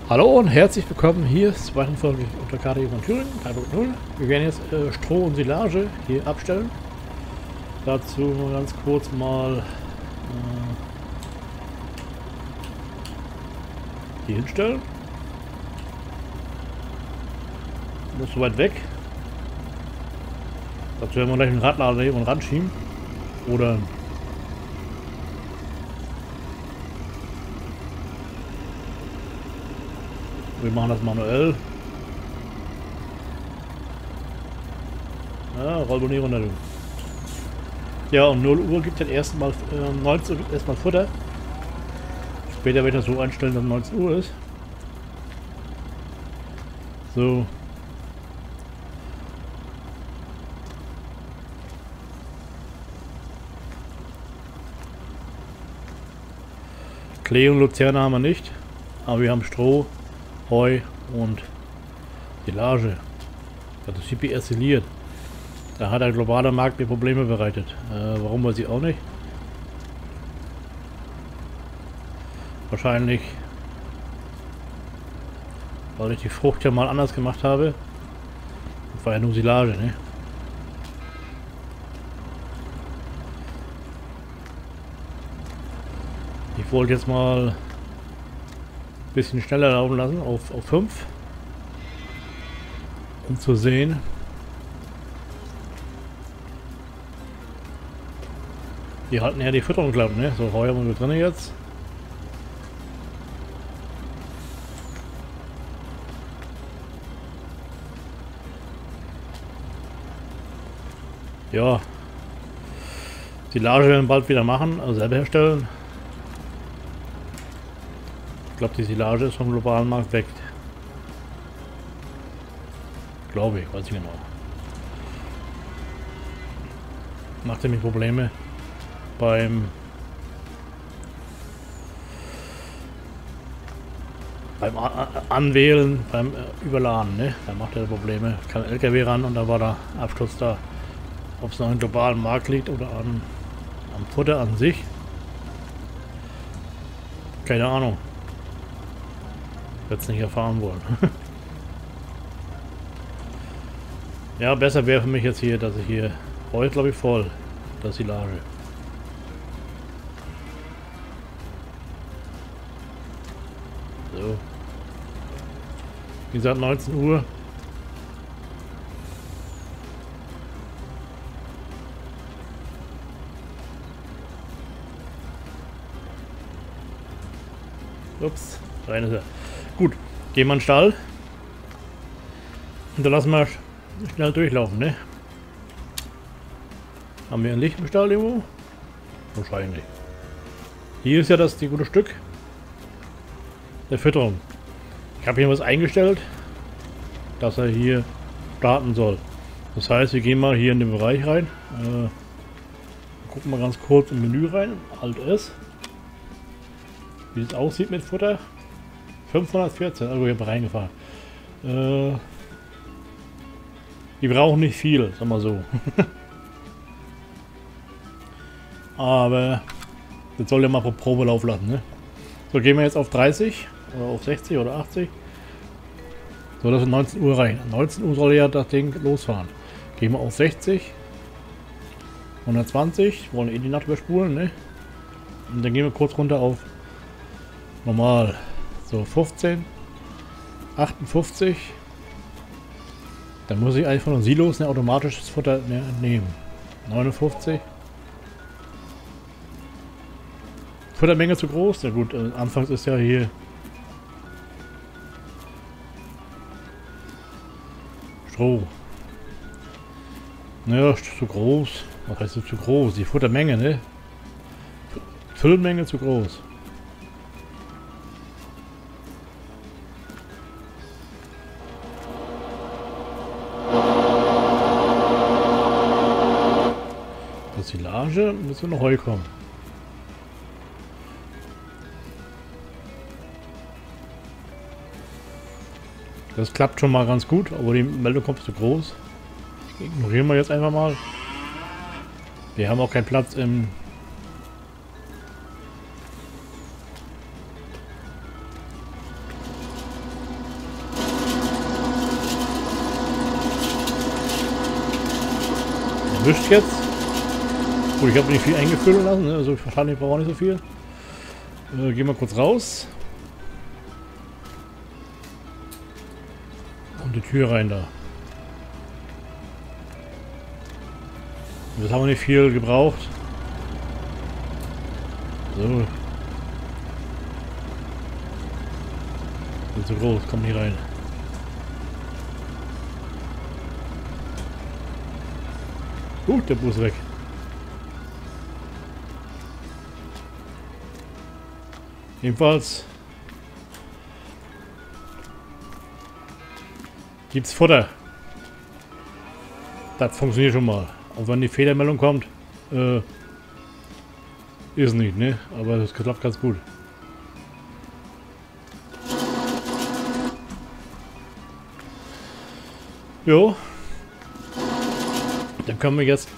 Hallo und herzlich willkommen hier zur zweiten Folge unter KDE von Thüringen 3.0. Wir werden jetzt Stroh und Silage hier abstellen. Dazu ganz kurz mal hier hinstellen. Muss so weit weg. Dazu werden wir gleich einen Radlader hier und ranschieben. Oder wir machen das manuell. Ja, roll wohl nie runter, du. Ja, um 0 Uhr gibt es erstmal 19 Uhr gibt erstmal Futter. Später werde ich das so einstellen, dass 19 Uhr ist. So. Klee und Luzerne haben wir nicht, aber wir haben Stroh, Heu und Silage. Das ist CPS isoliert. Da hat der globale Markt mir Probleme bereitet. Warum, weiß ich auch nicht. Wahrscheinlich, weil ich die Frucht ja mal anders gemacht habe. Das war ja nur Silage, ne? Ich wollte jetzt mal ein bisschen schneller laufen lassen, auf 5. Um zu sehen. Die halten ja die Fütterung klappt, ne? So, Heu haben wir drin jetzt. Ja. Silage werden wir bald wieder machen, also selber herstellen. Ich glaube, die Silage ist vom globalen Markt weg. Glaube ich, weiß ich genau. Macht nämlich Probleme beim Anwählen, beim Überladen, ne? Da macht er Probleme. Kann LKW ran und da war der Absturz da. Ob es noch im globalen Markt liegt oder am Futter an sich. Keine Ahnung. Wird es nicht erfahren wollen. Ja, besser wäre für mich jetzt hier, dass ich hier heute, glaube ich, voll das Silage. So. Wie gesagt, 19 Uhr. Ups, rein ist er. Gut, gehen wir in den Stall. Und dann lassen wir schnell durchlaufen, ne? Haben wir ein Licht im Stall irgendwo? Wahrscheinlich. Hier ist ja das die gute Stück der Fütterung. Ich habe hier was eingestellt, dass er hier starten soll. Das heißt, wir gehen mal hier in den Bereich rein. Gucken mal ganz kurz im Menü rein. Alt S. Wie es aussieht mit Futter. 514, also ich habe reingefahren. Die brauchen nicht viel, sagen wir so. Aber das soll ja mal pro Probe laufen lassen, ne? So, gehen wir jetzt auf 30 oder auf 60 oder 80. So, das ist 19 Uhr rein. 19 Uhr soll ja das Ding losfahren. Gehen wir auf 60. 120. Wollen eh die Nacht überspulen, ne? Und dann gehen wir kurz runter auf normal. So, 15. 58. Dann muss ich eigentlich von den Silos ein automatisches Futter nehmen. 59. Futtermenge zu groß? Ja gut, anfangs ist ja hier Stroh. Naja, zu groß. Was heißt zu groß? Die Futtermenge, ne? Füllmenge zu groß. Das Silage müssen noch Heu kommen. Das klappt schon mal ganz gut, aber die Meldung kommt zu groß. Ignorieren wir jetzt einfach mal. Wir haben auch keinen Platz im erwischt jetzt. Gut, ich habe nicht viel eingefüllt lassen, ne? Also wahrscheinlich brauche ich nicht so viel. Gehen wir kurz raus. Und die Tür rein da. Das haben wir nicht viel gebraucht. So. Sind zu groß, kommt nicht rein. Der Bus ist weg. Jedenfalls gibt's Futter. Das funktioniert schon mal. Auch wenn die Fehlermeldung kommt, ist nicht, ne? Aber das klappt ganz gut. Jo. Dann können wir jetzt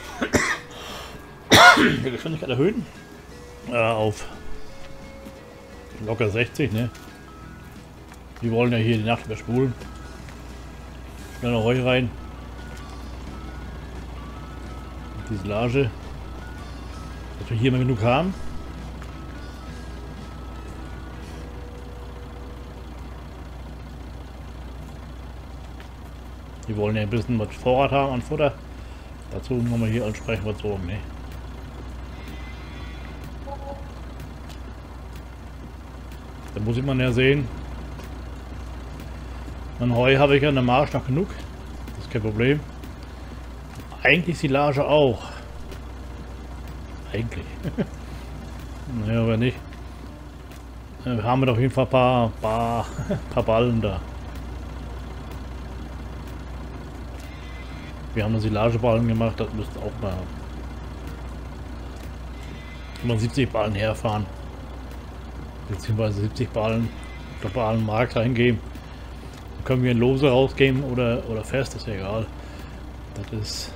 die Geschwindigkeit erhöhen. Auf locker 60, ne? Die wollen ja hier die Nacht überspulen. Schnell noch Heu rein. Die Silage. Dass wir hier mal genug haben. Die wollen ja ein bisschen was Vorrat haben an Futter. Dazu haben wir hier entsprechend was sorgen, ne? Da muss man ja sehen. An Heu habe ich ja in der Marsch noch genug. Das ist kein Problem. Eigentlich Silage auch. Eigentlich. Naja, aber nicht. Haben wir doch auf jeden Fall ein paar Ballen da. Wir haben eine Silageballen gemacht, das müsste auch mal 70 Ballen herfahren. Beziehungsweise 70 Ballen globalen Markt reingeben. Dann können wir in Lose rausgeben oder fest, ist ja egal. Das ist.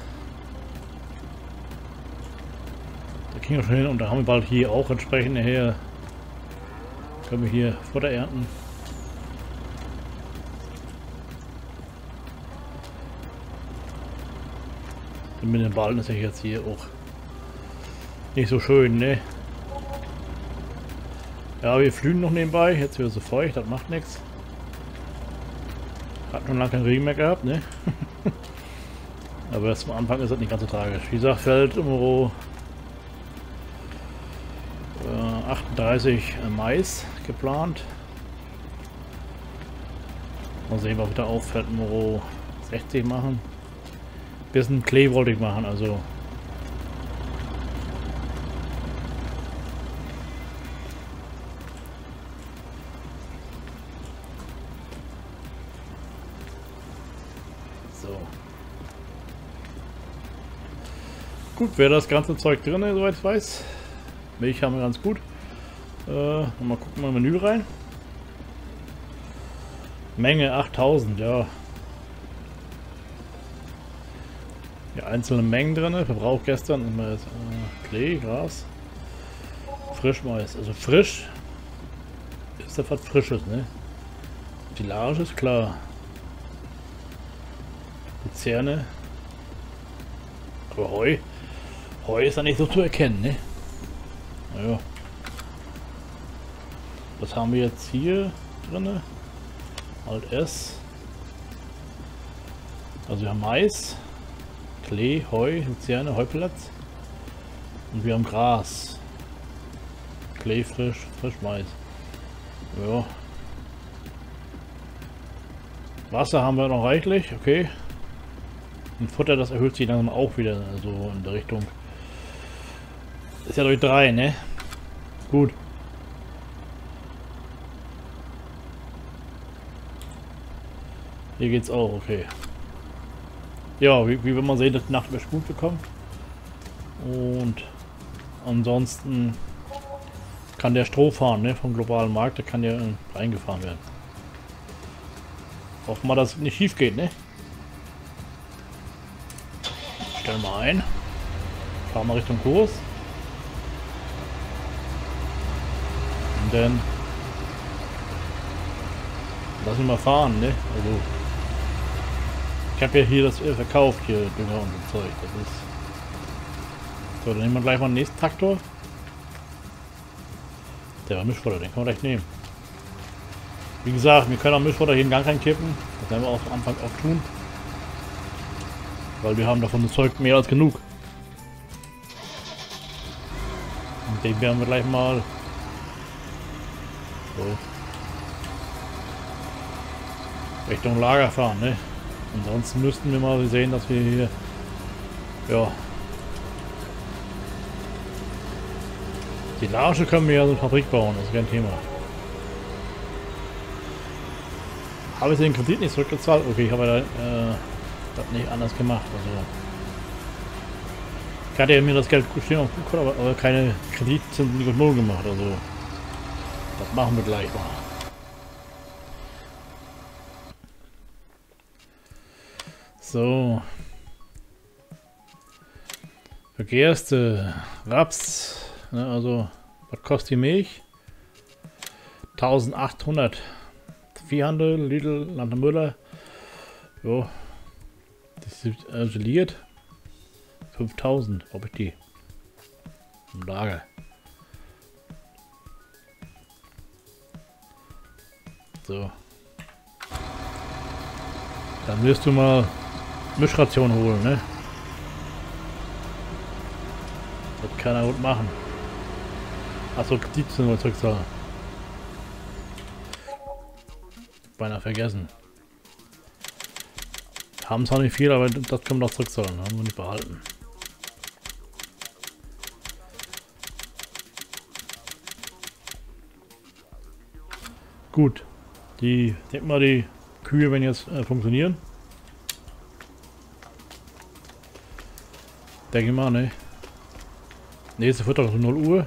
Da kriegen wir schon hin und da haben wir bald hier auch entsprechend her. Können wir hier Futter ernten. Und mit den Ballen ist ja jetzt hier auch nicht so schön, ne? Ja, wir flühen noch nebenbei. Jetzt wird es so feucht, das macht nichts. Hat schon lange keinen Regen mehr gehabt, ne? Aber erst am Anfang ist das nicht ganz so tragisch. Wie gesagt, Feld Nummer 38 Mais geplant. Mal sehen, was wir da auf Feld Nummer 60 machen. Bisschen Klee wollte ich machen, also. So. Gut, wäre das ganze Zeug drin, soweit ich weiß. Milch haben wir ganz gut. Mal gucken, mal Menü rein. Menge 8000, ja. Die einzelnen Mengen drin, Verbrauch gestern immer Klee, Gras, Frischmais, also frisch ist das was Frisches, ne? Silage ist klar. Luzerne. Aber Heu ist da nicht so zu erkennen, ne? Naja. Was haben wir jetzt hier drin? Alt S. Also wir haben Mais. Klee, Heu, Luzerne, Heuplatz. Und wir haben Gras. Klee, Frischmais. Ja. Wasser haben wir noch reichlich, okay. Und Futter, das erhöht sich langsam auch wieder, also in der Richtung. Ist ja durch 3, ne? Gut. Hier geht's auch, okay. Ja, wie will man sehen, dass die Nacht überspult bekommt. Und ansonsten kann der Stroh fahren, ne, vom globalen Markt, der kann ja eingefahren werden. Hoffen wir, dass es nicht schief geht, ne? Stellen wir ein. Fahren wir Richtung Kurs. Und dann lassen wir mal fahren, ne? Also Ich habe ja hier das verkauft, hier Dünger und so Zeug. Das ist. So, dann nehmen wir gleich mal den nächsten Traktor. Der war Mischfutter, den können wir gleich nehmen. Wie gesagt, wir können auch Mischfutter hier in Gang reinkippen. Das werden wir auch am Anfang auch tun. Weil wir haben davon das Zeug mehr als genug. Und den werden wir gleich mal so Richtung Lager fahren, ne? Ansonsten müssten wir mal sehen, dass wir hier ja die Silage können wir ja so eine Fabrik bauen, das ist kein Thema. Habe ich den Kredit nicht zurückgezahlt? Okay, ich habe das nicht anders gemacht. Also ich hatte ja mir das Geld stehen auf gut, aber keine Kreditzinsen nicht auf Null gemacht. Also das machen wir gleich mal. So. Für Gerste, Raps, ne, also was kostet die Milch? 1800. Viehhandel, Lidl, Land Müller. Jo. Das ist geliert. 5000. Ob ich die? Im Lager. So. Dann wirst du mal Mischration holen, ne? Das kann er gut machen. Achso, Kredit sind wir zurückzahlen. Beinahe vergessen. Haben zwar nicht viel, aber das können wir doch zurückzahlen. Haben wir nicht behalten. Gut. Die, denk mal, die Kühe werden jetzt funktionieren. Denke ich mal, ne? Nächste Futter um 0 Uhr.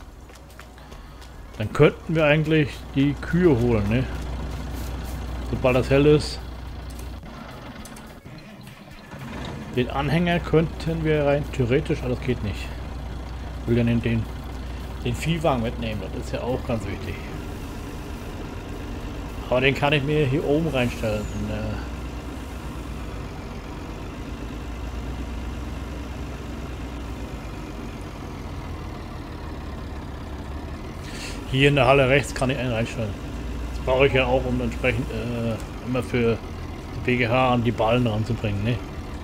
Dann könnten wir eigentlich die Kühe holen, ne? Sobald das hell ist. Den Anhänger könnten wir rein theoretisch, aber das geht nicht. Ich will ja den Viehwagen mitnehmen, das ist ja auch ganz wichtig. Aber den kann ich mir hier oben reinstellen. Hier in der Halle rechts kann ich einen reinstellen. Das brauche ich ja auch, um entsprechend immer für die BGH an die Ballen ranzubringen, ne?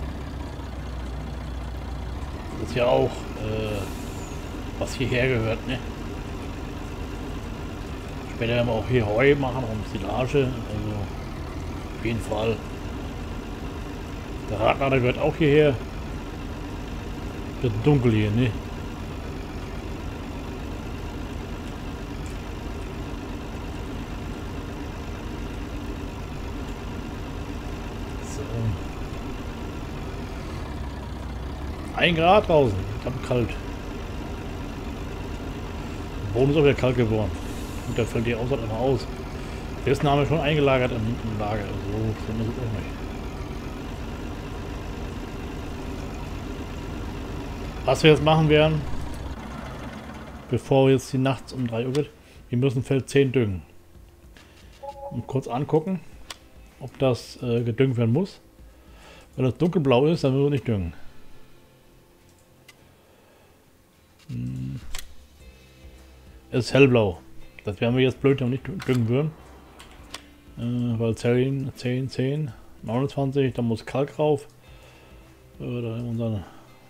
Das ist ja auch was hierher gehört, ne? Später werden wir auch hier Heu machen und Silage, also auf jeden Fall. Der Radlader gehört auch hierher. Wird dunkel hier, ne? So. 1 Grad draußen, ganz kalt. Der Boden ist auch wieder kalt geworden. Und der fällt hier außer immer aus. Der ist Name schon eingelagert im Lager. So schlimm ist es auch nicht. Was wir jetzt machen werden, bevor jetzt die nachts um 3 Uhr wird, wir müssen Feld 10 düngen. Und kurz angucken, ob das gedüngt werden muss. Wenn das dunkelblau ist, dann müssen wir nicht düngen. Es ist hellblau. Das wären wir jetzt blöd, wenn wir nicht düngen würden. Weil 10, 29, da muss Kalk rauf. Da unseren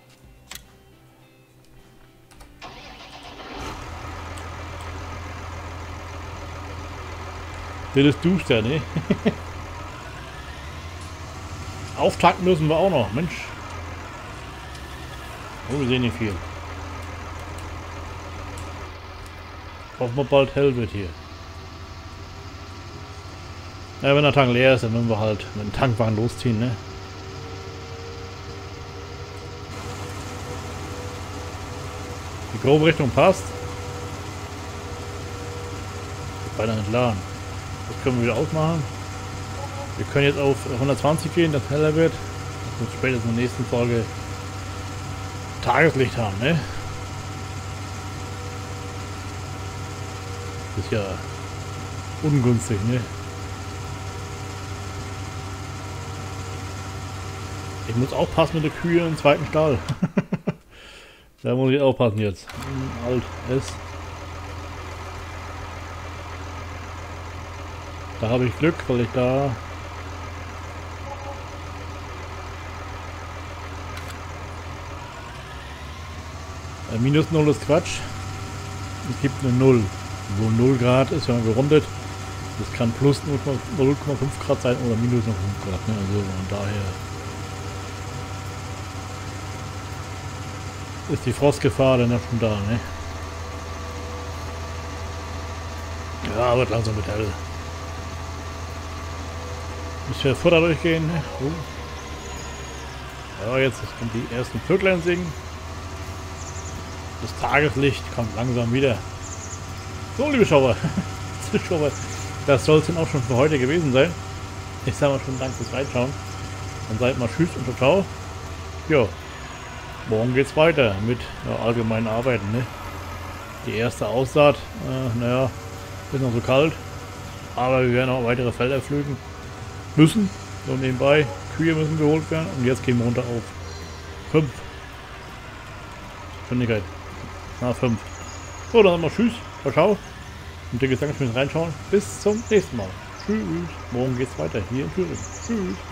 das ist duster, ne? Auftanken müssen wir auch noch, Mensch. Oh, wir sehen nicht viel. Hoffen wir bald hell wird hier. Ja, wenn der Tank leer ist, dann müssen wir halt mit dem Tankwagen losziehen, ne? Die grobe Richtung passt. Beinahe entladen. Das können wir wieder ausmachen. Wir können jetzt auf 120 gehen, dass heller wird. Dass wir spätestens in der nächsten Folge Tageslicht haben, ne? Das ist ja ungünstig, ne? Ich muss aufpassen mit der Kühe im zweiten Stall. Da muss ich aufpassen jetzt. Alt S. Da habe ich Glück, weil ich da... Minus 0 ist Quatsch. Es gibt eine 0. Wo 0 Grad ist, wenn man gerundet. Das kann plus 0,5 Grad sein oder minus 0,5 Grad. Ne? Also von daher ist die Frostgefahr dann schon da. Ne? Ja, wird langsam mit hell. Müssen wir Futter durchgehen. Ne? Ja, jetzt kommt die ersten Vöglein singen. Das Tageslicht kommt langsam wieder. So, liebe Schauer, das soll es dann auch schon für heute gewesen sein. Ich sage mal schon Dank fürs Reinschauen. Dann seid mal tschüss und ciao. Ja, morgen geht's weiter mit allgemeinen Arbeiten. Ne? Die erste Aussaat, naja, ist noch so kalt. Aber wir werden auch weitere Felder pflügen müssen. So nebenbei, Kühe müssen geholt werden. Und jetzt gehen wir runter auf 5. Geschwindigkeit. Na, 5. So, dann mal tschüss. Ciao. Und dir gesagt, fürs Reinschauen. Bis zum nächsten Mal. Tschüss. Morgen geht's weiter hier in Thüringen. Tschüss.